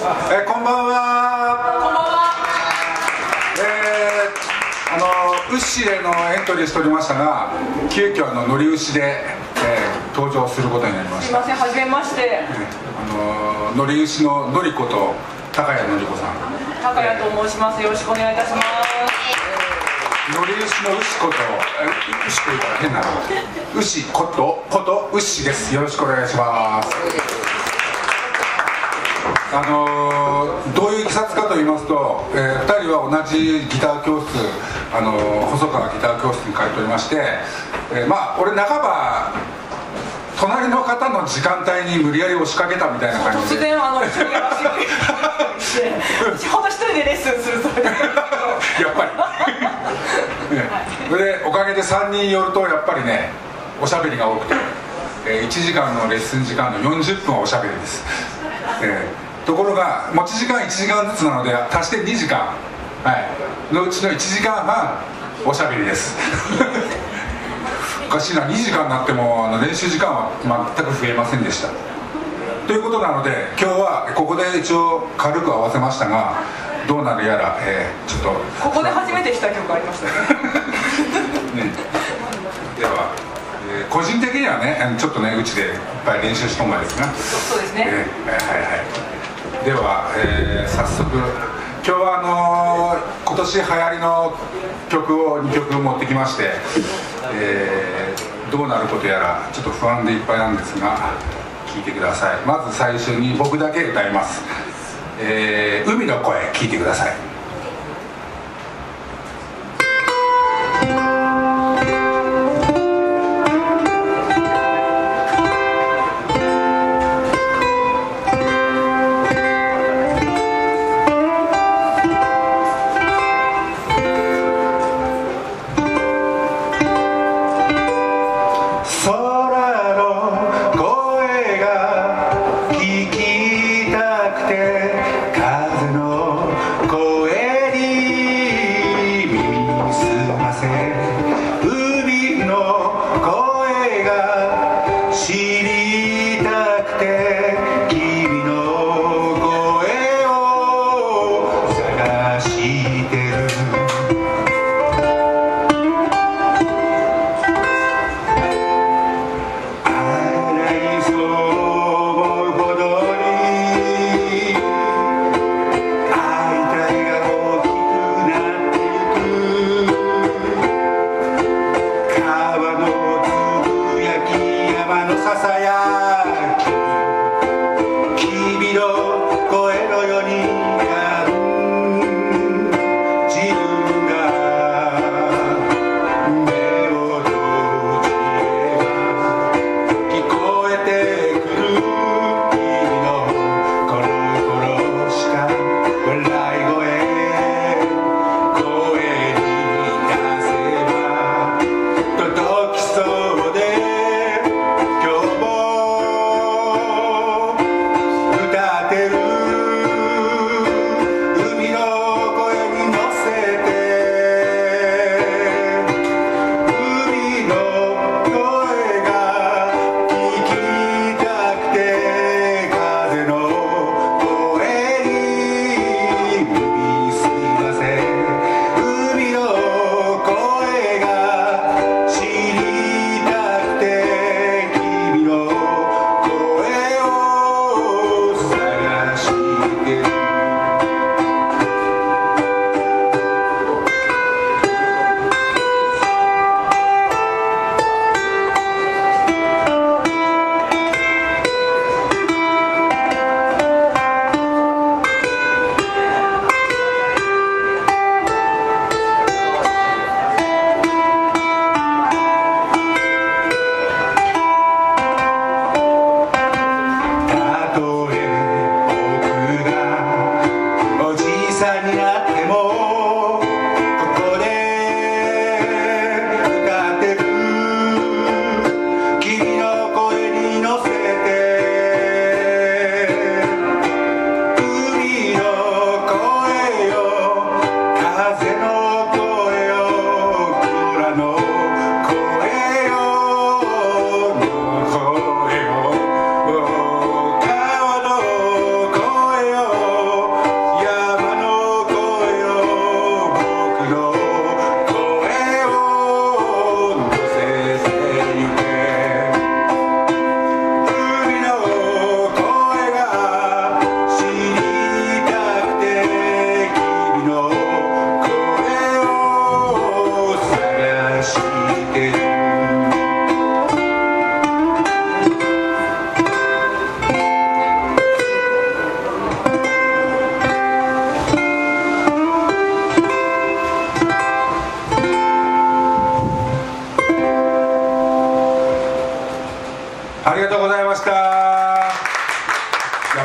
こんばんは。 こんばんは。 ウッシーへのエントリーしておりましたが、急遽乗り牛で、登場することになりました。 すいません、はじめまして。 乗り牛ののりこと高谷のり子さん。 高谷と申します。よろしくお願いいたします。 乗り牛の牛こと牛というから変なの。牛こと牛です。よろしくお願いします。どういういきさつかと言いますと、2人は同じギター教室、細川ギター教室に通っておりまして、まあ俺半ば隣の方の時間帯に無理やり押しかけたみたいな感じで、 突然一人でらしいほんと一人でレッスンするそれやっぱりそれでおかげで3人寄るとやっぱりね、おしゃべりが多くて、1時間のレッスン時間の40分はおしゃべりです。ところが持ち時間1時間ずつなので足して2時間、のうちの1時間半おしゃべりですおかしいな、2時間になっても練習時間は全く増えませんでした。ということなので今日はここで一応軽く合わせましたが、どうなるやら、ちょっとここで初めてした曲ありましたねでは、個人的にはねちょっとねうちでいっぱい練習した方がいいですね。 そうですね。 では、早速今日は今年流行りの曲を2曲持ってきまして、どうなることやらちょっと不安でいっぱいなんですが聴いてください。まず最初に僕だけ歌います。海の声聴いてください。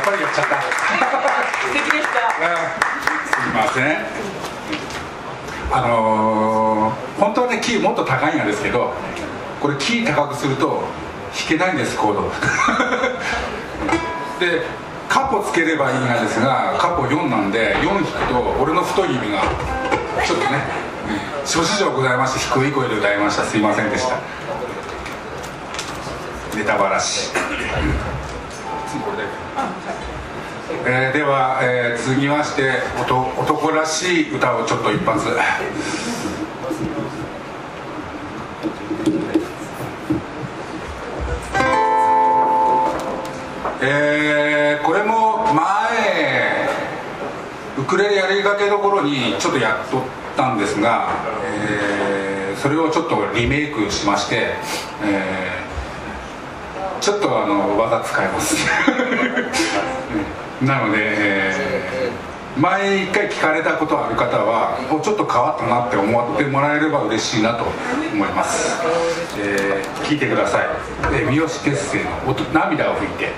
っぱりやっちゃった。 素敵でした。 すみません。本当はねキーもっと高いんですけど、これキー高くすると弾けないんです、コード。でカポつければいいんですが、カポ4なんで4弾くと俺の太い指がちょっとね、諸事情ございまして低い声で歌いました。すいませんでした。ネタばらし。では、続きまして男らしい歌をちょっと一発。これも前ウクレレやりかけの頃にちょっとやっとったんですが、それをちょっとリメイクしまして、ちょっと技使いますなので、前一回聞かれたことある方はちょっと変わったなって思ってもらえれば嬉しいなと思います。聞いてください。三好結成の涙を拭いて。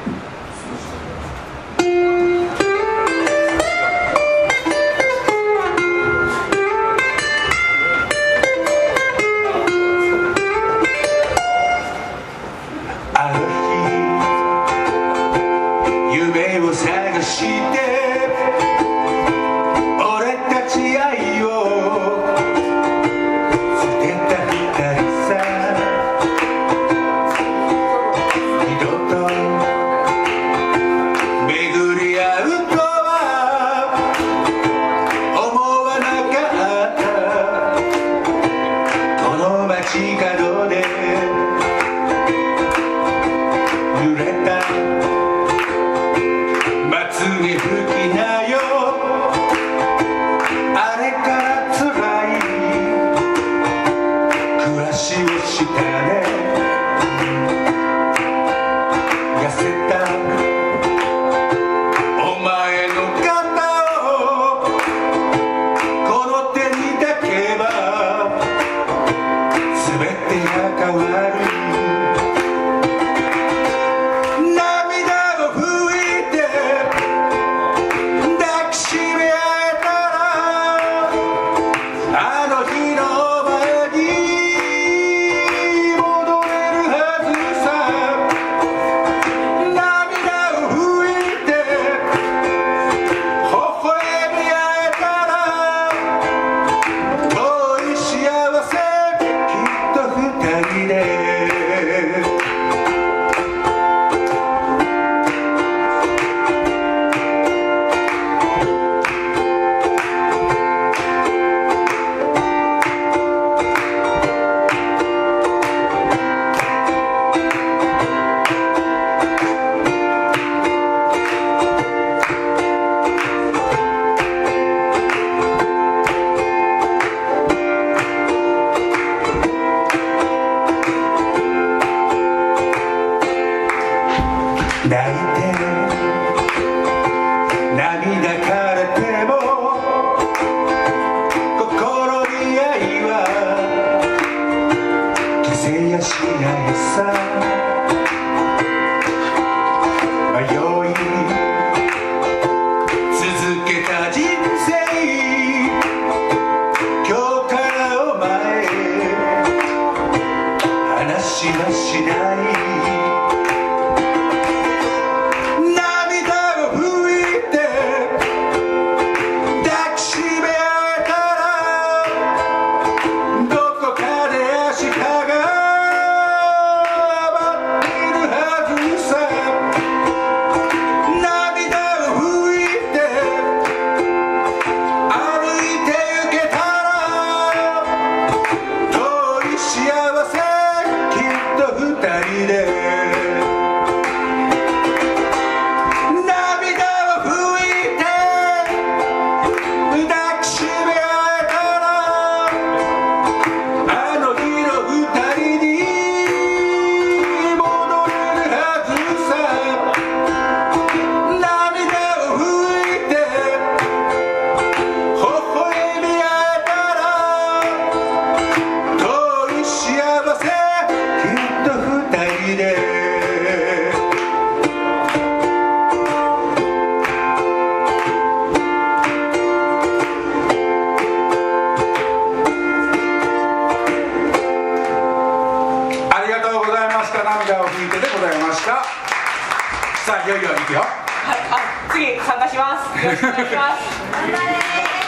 よろしくお願いします。頑張れ。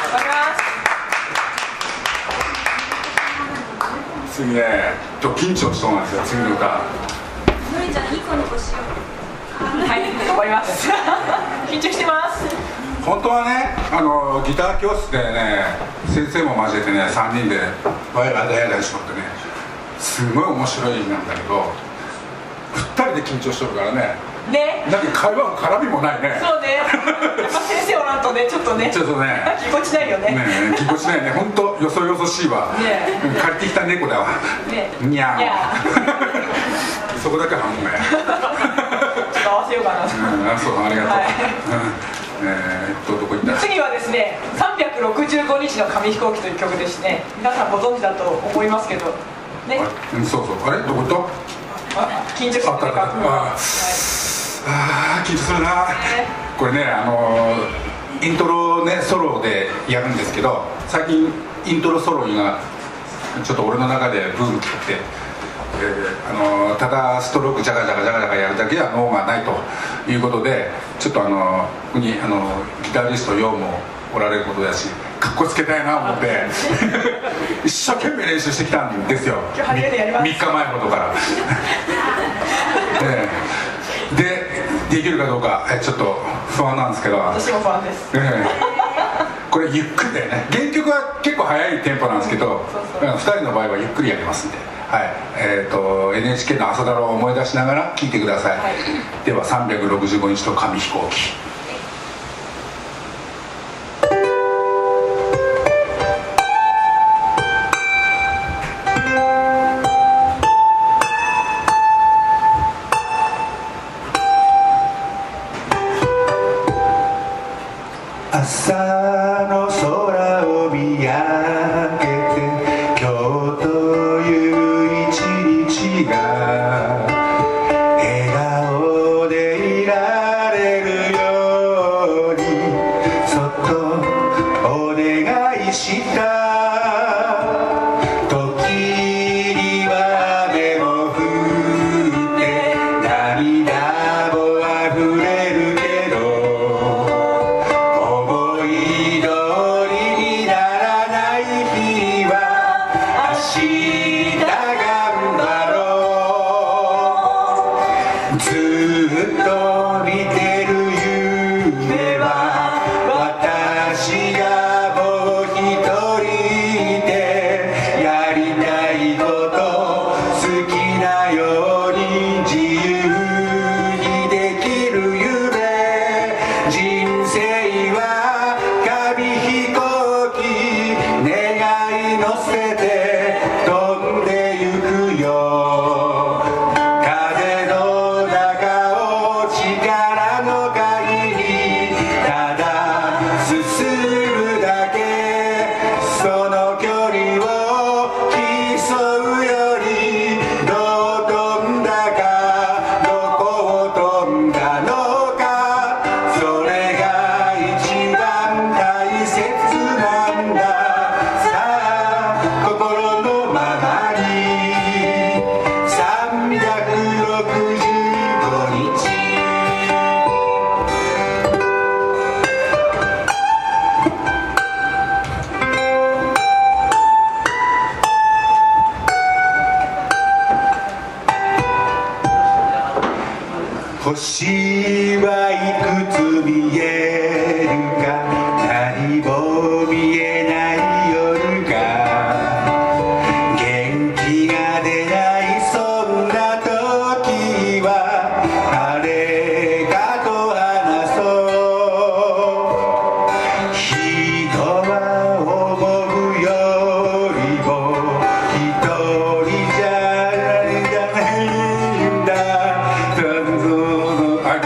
次ね、ちょっと緊張しそうなんですよ、次の歌。 のりちゃんニコニコしよう。 はい、頑張ります。緊張してます。 本当はね、ギター教室でね、先生も交えてね、3人でワイワイダヤダヤしとってね、すごい面白いなんだけど、2人で緊張しとるからね、 ね。 なんか会話も絡みもないね。 そうね。やっぱ先生おらんとね、ちょっとね。 ちょっとね、 ぎこちないよね。 ね、ぎこちないね、本当よそよそしいわ。 ね、 借りてきた猫だわ。 ね、 にゃー。 そこだけ半分や。 ちょっと合わせようかな。 あ、そう、ありがとう。どこ行った。 次はですね、365日の紙飛行機という曲ですね。皆さんご存知だと思いますけど。ね。 そうそう、あれ、どこ行った。 緊張してるか。 緊張するな。これね、イントロね、ソロでやるんですけど、最近イントロソロがちょっと俺の中でブーム切って、ただストロークジャガジャガジャガジャガやるだけじゃ脳がないということで、ちょっとここにギタリストヨウもおられることだし、かっこつけたいなと思って一生懸命練習してきたんですよ。 今日初めてやります。 3日前ほどからできるかどうかちょっと不安なんですけど、 私も不安です。 これゆっくりだよね。原曲は結構速いテンポなんですけど、2人の場合はゆっくりやりますんで、はい、NHK の朝ドラを思い出しながら聴いてください、はい、では365日と紙飛行機。朝の空を見上げて、今日という一日が笑顔でいられるように、そっとお願いした。時には雨も降って涙もあふれるけど、ずっと見てる夢は私がもう一人でやりたいこと好きなように自由にできる夢。人生は紙飛行機願い乗せて飛んでゆくよ。星はいくつ見えるか、何も見えない夜が、元気が出ないそんな時は誰かと話そう。人は思うよりも一人じゃないんだ。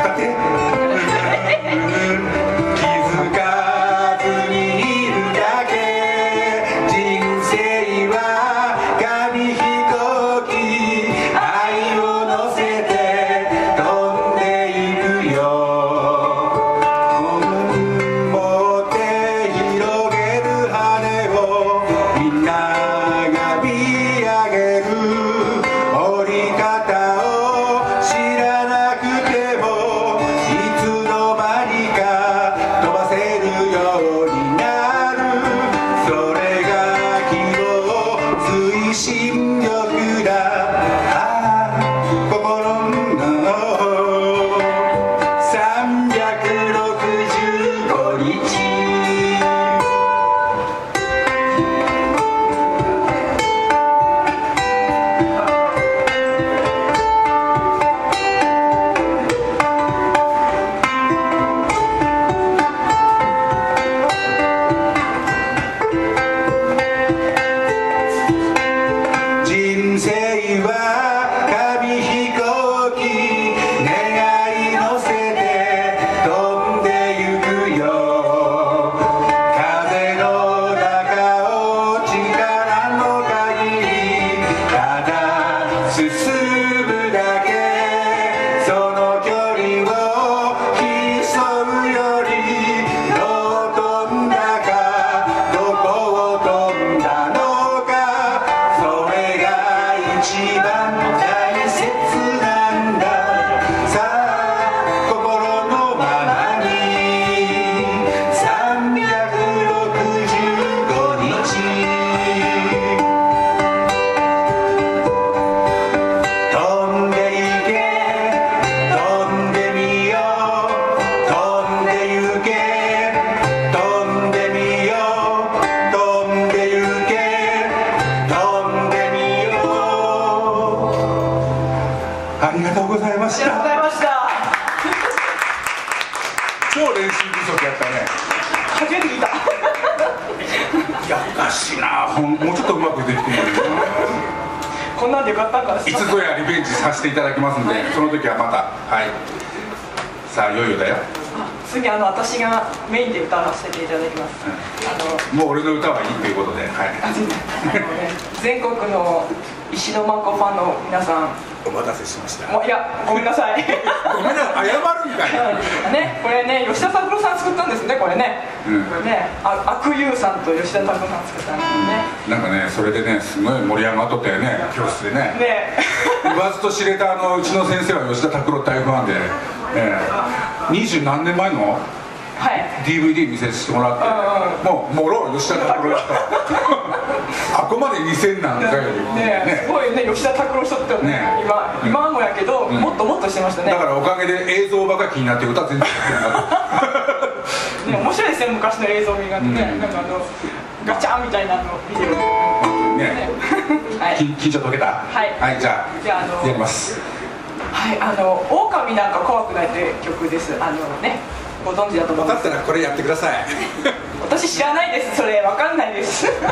もうちょっとうまくできているこんなんでよかったんかな。 いつぞやリベンジさせていただきますんで、その時はまた。はい、さあいよいよだよ。 次私がメインで歌わせていただきます。 もう俺の歌はいいということで、はい、 全国の石野真子ファンの皆さん、 お待たせしました。 いや、ごめんなさい。 ごめんなさい、謝るみたいな。 ね、これね、吉田拓郎さん作ったんですね、これね。これね、悪友さんと吉田拓郎さん作ったんですね。 なんかね、それでね、すごい盛り上がっとったよね、教室でね。言わずと知れたうちの先生は吉田拓郎大ファンで、20何年前の DVD 見せてもらって、もうもろ吉田拓郎だった。あこまで2000なんだよね。すごいね、吉田拓郎しとったよね。今もやけど、もっともっとしてましたね。 だからおかげで映像ばか気になって歌全然作ってなかった。 面白いですね、昔の映像見がね。なんかガチャンみたいなビデオね。緊張解けた。はい、じゃあやります。 はい、狼なんか怖くないという曲です。ね、ご存知だと思います。 分かったらこれやってください。 私知らないです、それわかんないです。はい、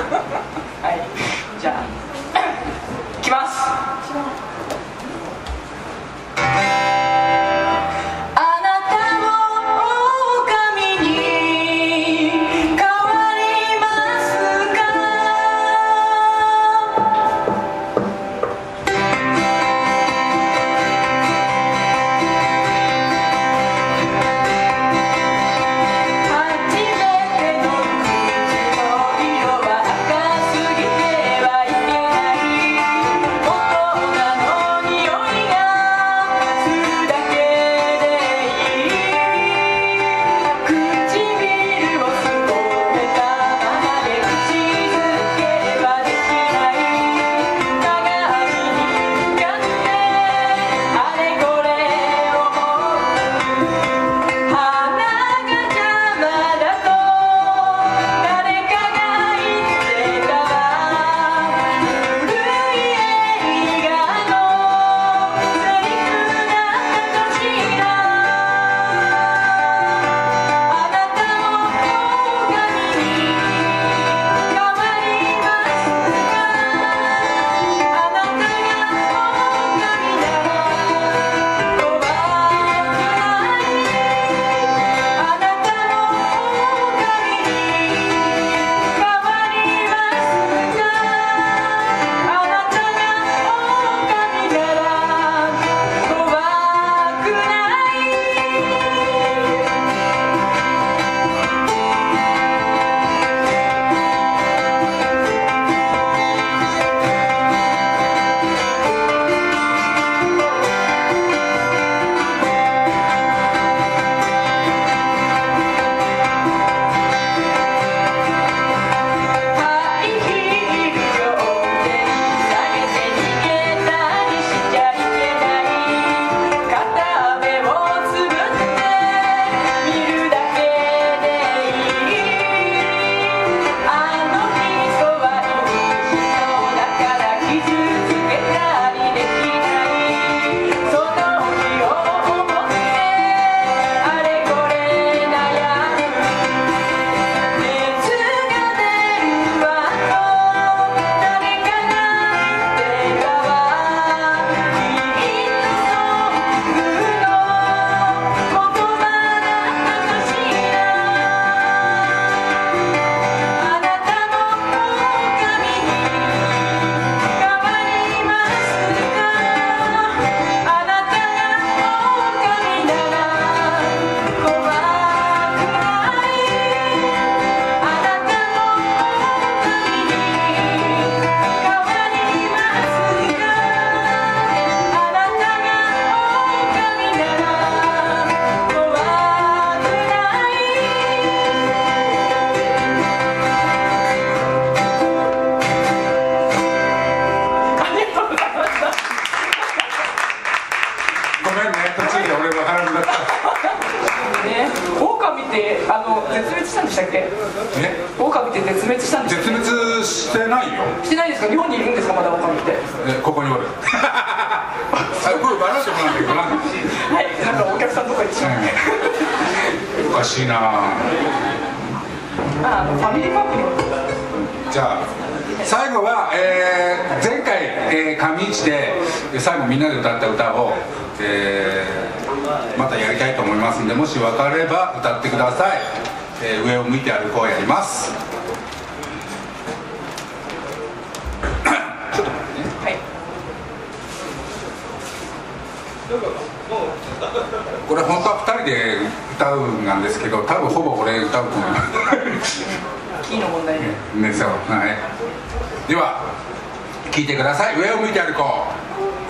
じゃあいきます。絶滅したんでしたっけ？狼って絶滅したんでしたっけ？ 絶滅してないよ。 してないですか？日本にいるんですか、まだ狼って？ ここにおる。僕バランスもなんだけどな。 はい、なんかお客さんとか行ってしまって。 おかしいな。 ファミリーパークに。 じゃあ最後は、前回、上市で最後みんなで歌った歌を、またやりたいと思いますんで、もし分かれば歌ってください。上を向いて歩こうやります。ちょっと待ってね。はい。これ本当は2人で歌うんなんですけど、多分ほぼ俺歌うと思います。 キーの問題で。 ね、そう、はい。では聴いてください。上を向いて歩こう。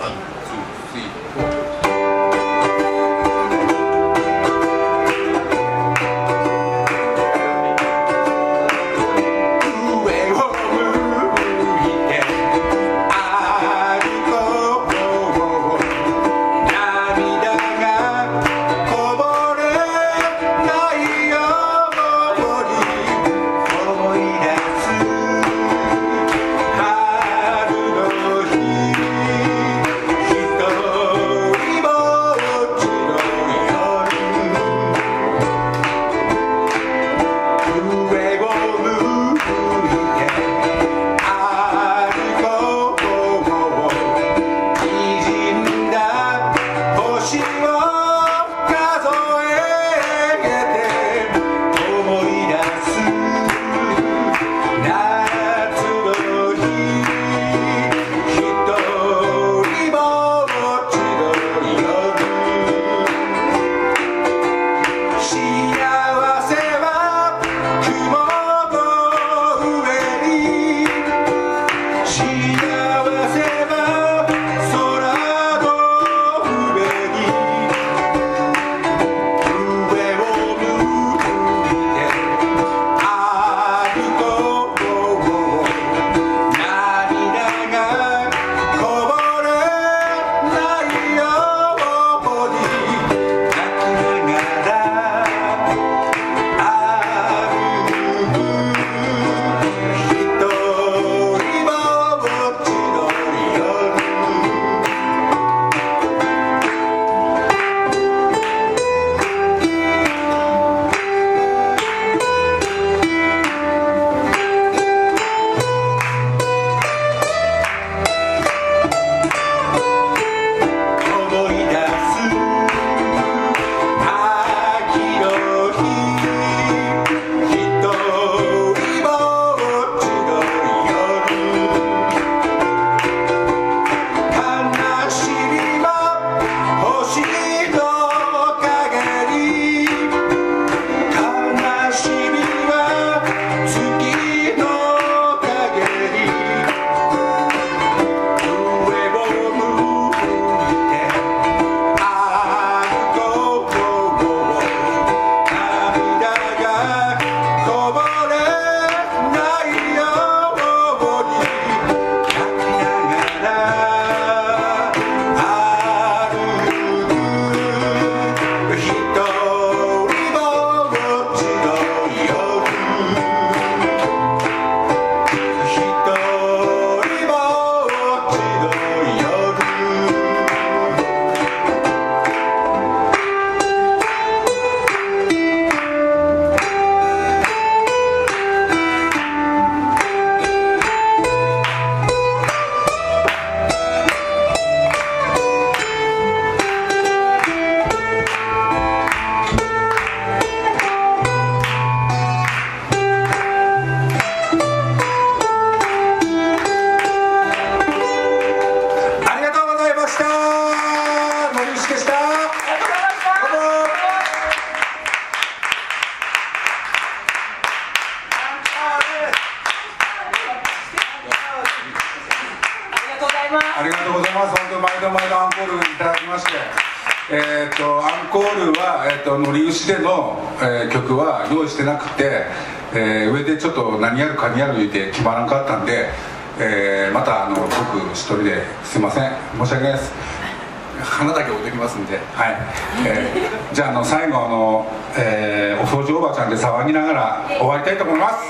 ありがとうございます。本当毎度毎度アンコールいただきまして、アンコールは、のりうしでの、曲は用意してなくて、上でちょっと何やるかにやる言うて決まらんかったんで、また僕一人ですいません、申し訳ないです。花だけ置いてきますんで、はい。じゃあ最後お掃除おばちゃんで騒ぎながら終わりたいと思います。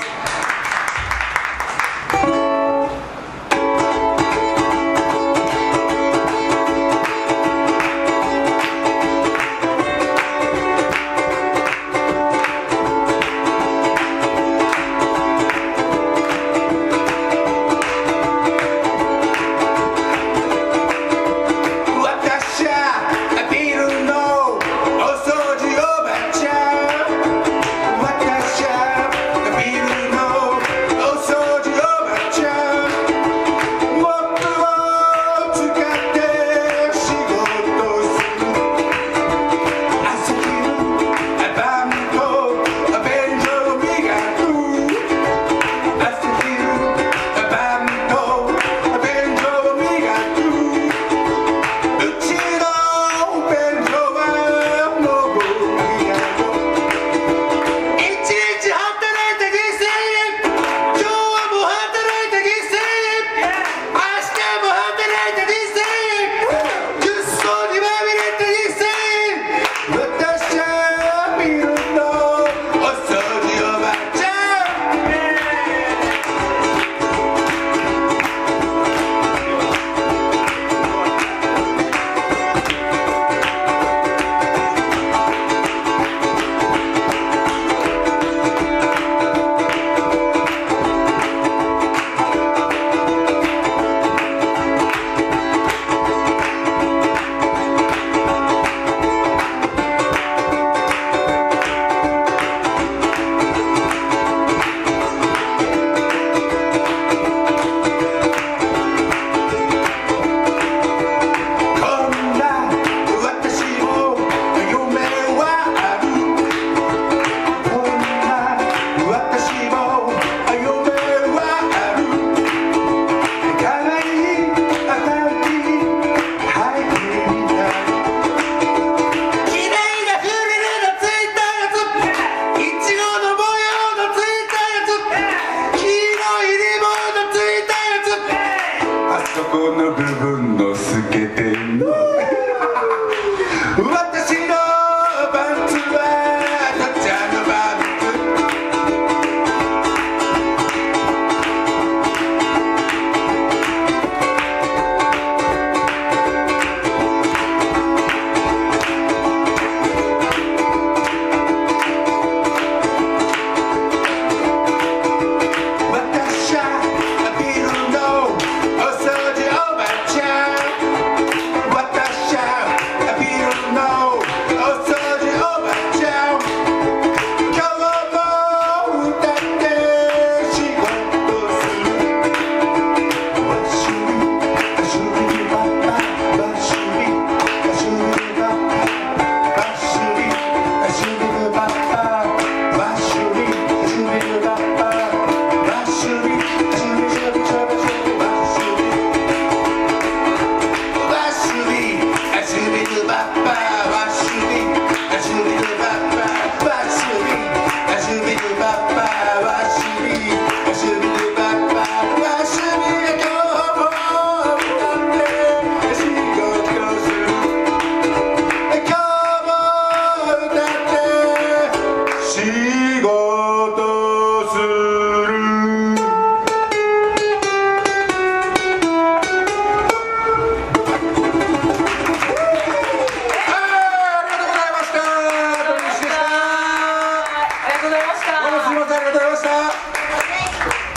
ます。